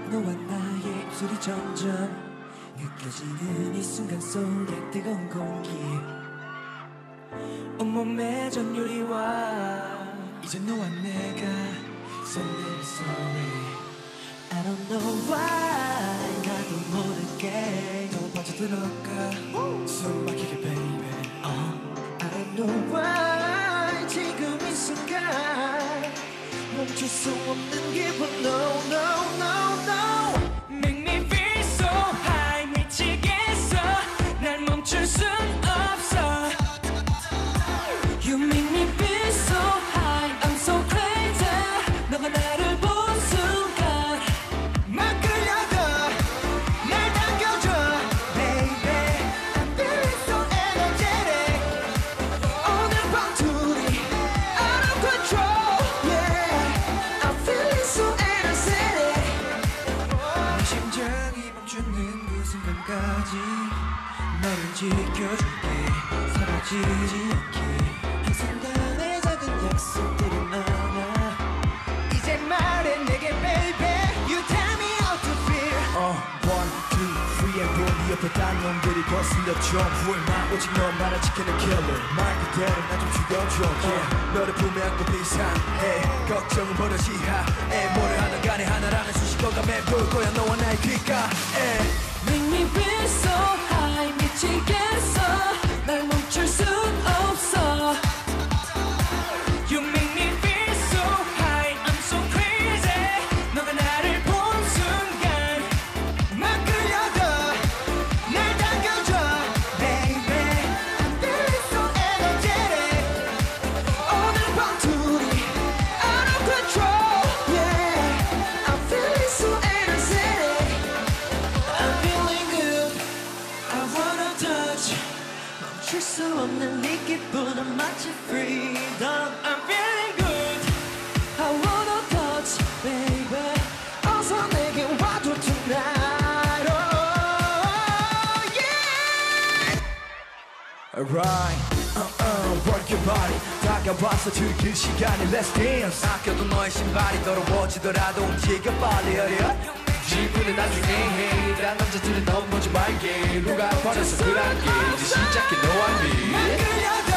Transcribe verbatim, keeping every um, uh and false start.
너와 나의 입술이 점점 느껴지는 이 순간 속에 뜨거운 공기 온몸에 전율이와 이제 너와 내가 손을 sorry I don't know why 나도 모르게 너 빠져들어가 숨 막히게 baby uh. I don't know why 지금 이 순간 멈출 수 없는 기분 no no no no Make me feel so high 미치겠어 날 멈출 순 없어 You make me feel so high I'm so crazy 너가 나를 본 순간 막 끌려가 날 당겨줘 Baby I'm feeling so energetic 오늘 밤 둘이 out of control Yeah I'm feeling so energetic 내 심장이 멈추는 그 순간까지 너를 지켜줄게 사라지지 않게 한순간의 작은 약속들이 많아 이제 말해 내게 baby You tell me how to feel uh, one, two, three and four 네 옆에 딴 놈들이 거슬려 좀 후회만 오직 너만을 지키는 killer 말 그대로 나 좀 죽여줘 yeah. 너를 품에 안고 비상해 걱정은 버려 시야에 뭐를 하든 간에 하나라는 수식어가 맴돌 거야 너와 나의 귓가에 Make me feel so high 미치겠어 날 멈출 순 없어 You make me feel so high I'm so crazy 너가 나를 본 순간 막 끌려가 날 당겨줘 Baby I'm feeling so energetic 오늘 밤 둘이 out of control Yeah I'm feeling so energetic I'm feeling good I wanna touch 멈출 수 없는 네 기분은 마치 freedom I'm feeling good I wanna touch baby 어서 내게 와줘 tonight oh yeah Alright uh, uh, work your body 다가와서 즐길 시간이 Let's dance 아껴도 너의 신발이 더러워지더라도 움직여 빨리 어려 지구는 나중에 해 다른 남자들은 너무 보지 말게 누가 버려서 그랄게 이제 시작해 너와 네 막 끌려가